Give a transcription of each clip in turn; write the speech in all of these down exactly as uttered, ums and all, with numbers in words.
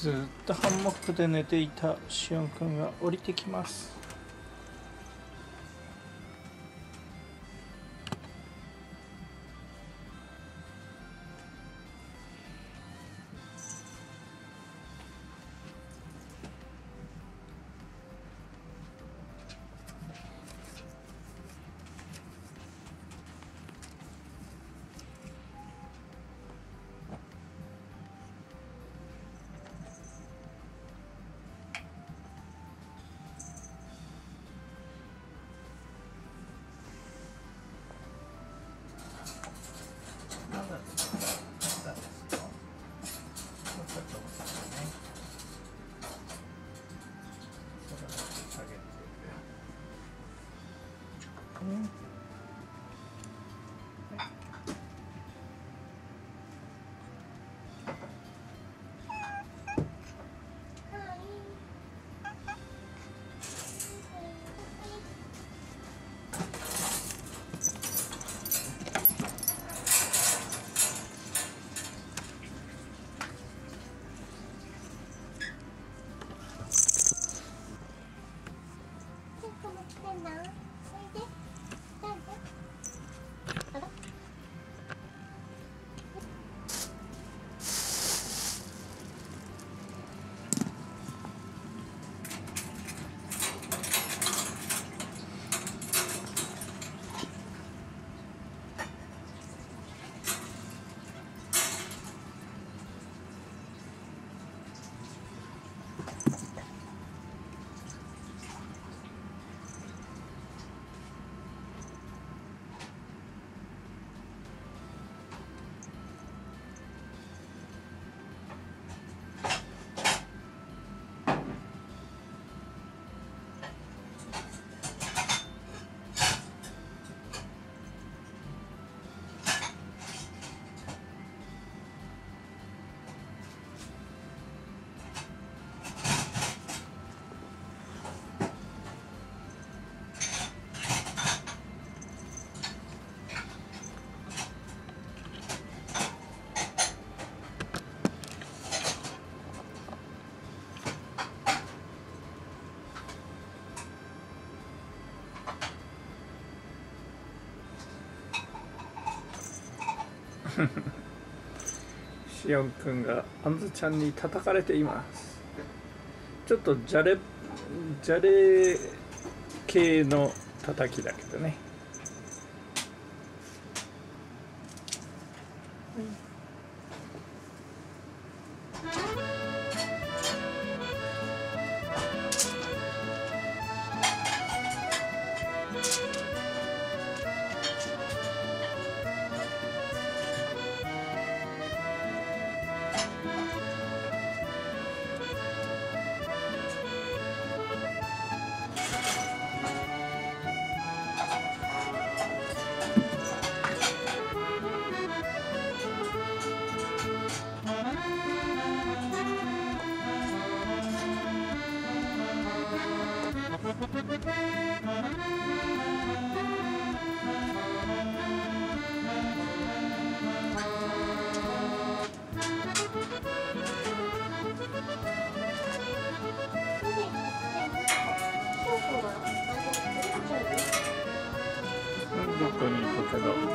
ずっとハンモックで寝ていたしおんくんが降りてきます。しおんくんがあんずちゃんに叩かれています。ちょっとじゃれじゃれ系の叩きだけどね。どこに行くけど。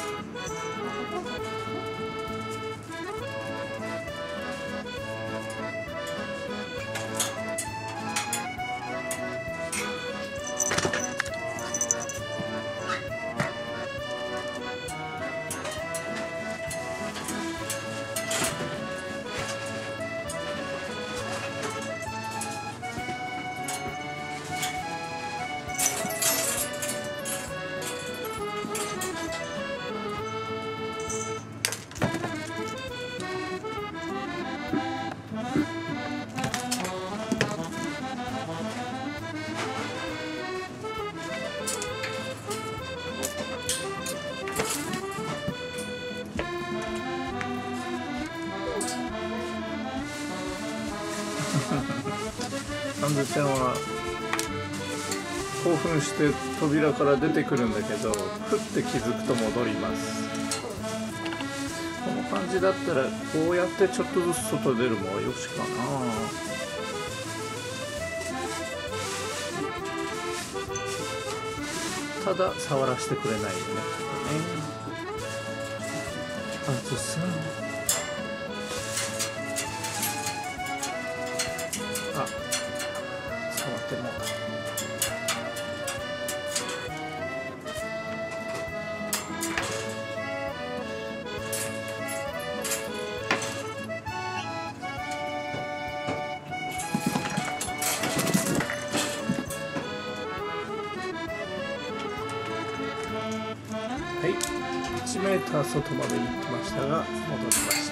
あんずちゃんは興奮して扉から出てくるんだけど、ふって気づくと戻ります。この感じだったらこうやってちょっとずつ外出るもよしかな。ただ触らせてくれないよね。あずさん、あ、触ってもうた。はい、いちメーター外まで行きましたが戻りました。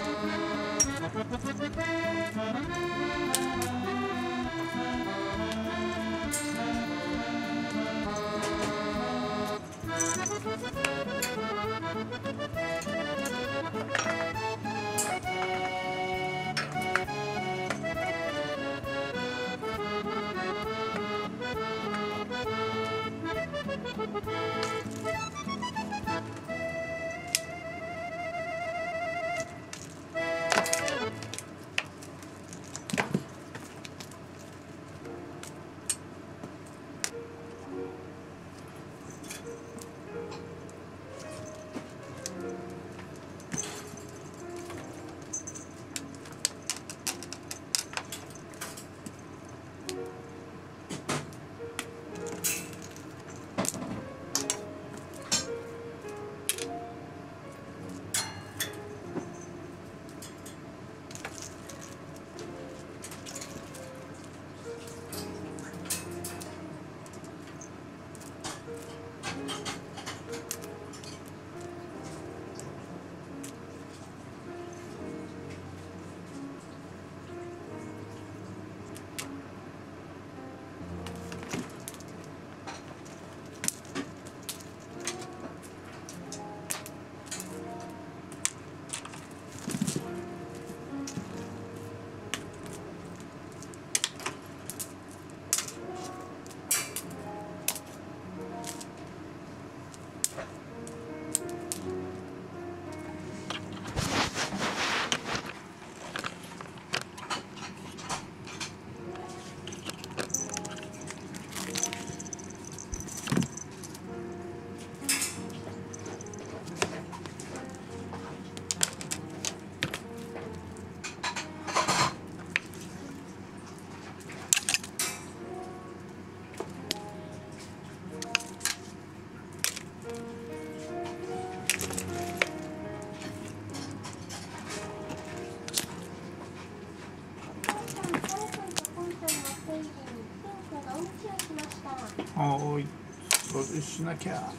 おーい、掃除しなきゃ。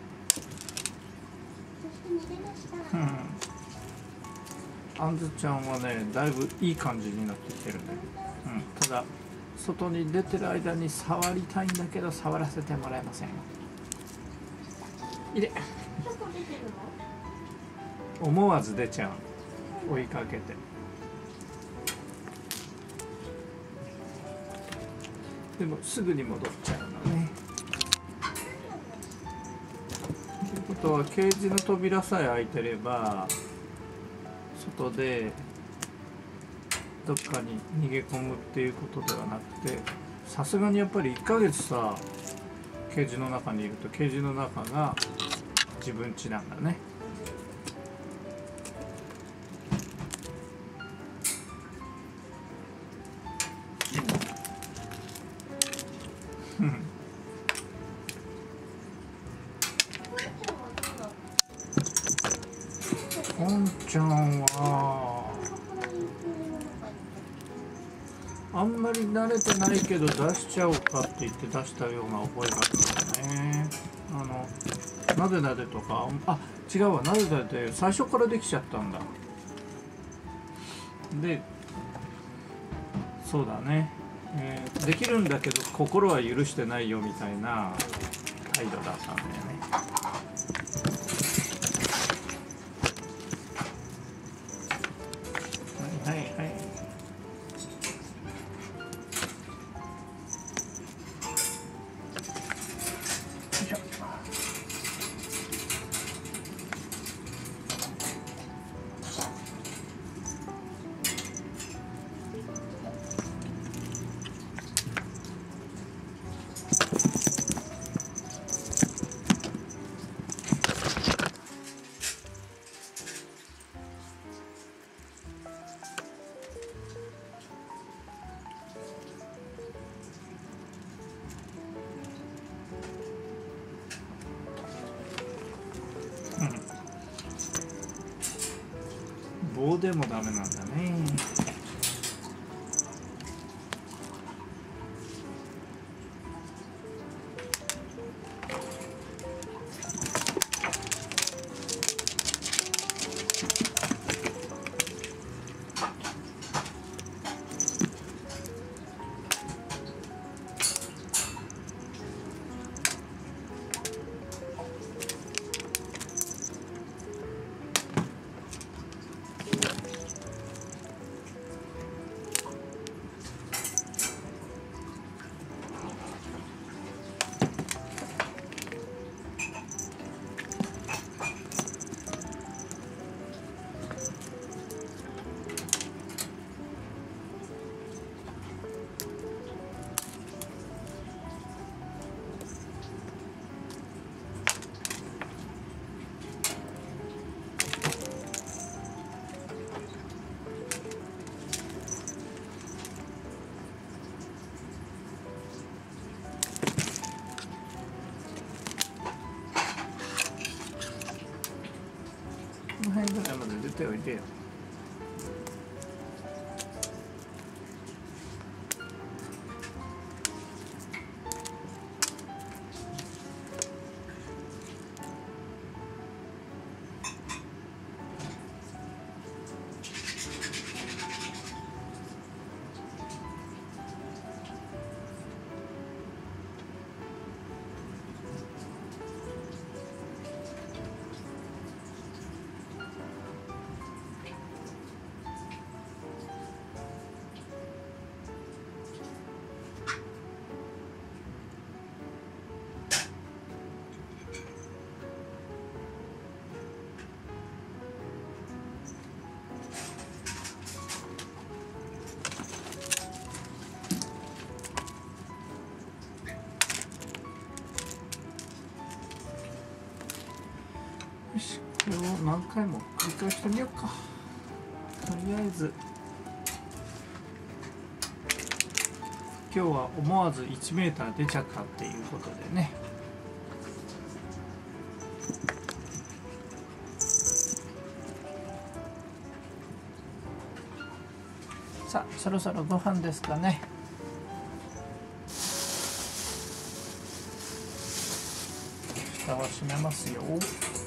うん。あんずちゃんはね、だいぶいい感じになってきてるね。うん。ただ外に出てる間に触りたいんだけど触らせてもらえません。いで。思わず出ちゃう。追いかけて。でもすぐに戻っちゃうのね。ということはケージの扉さえ開いてれば外でどっかに逃げ込むっていうことではなくて、さすがにやっぱりいっかげつさケージの中にいるとケージの中が自分家なんだね。ポンちゃんはあんまり慣れてないけど出しちゃおうかって言って出したような覚えがあったね。あのなでなでとか、あ、違うわ、なでなで最初からできちゃったんだ。でそうだね、えー、できるんだけど心は許してないよみたいな態度だったんだよね。はいはいはい。 ごでもダメなんだね。この辺ぐらいまで出ておいてよ。よし、これを何回も繰り返してみようか。とりあえず今日は思わずいちメーター出ちゃったっていうことでね。さあ、そろそろご飯ですかね。蓋を閉めますよ。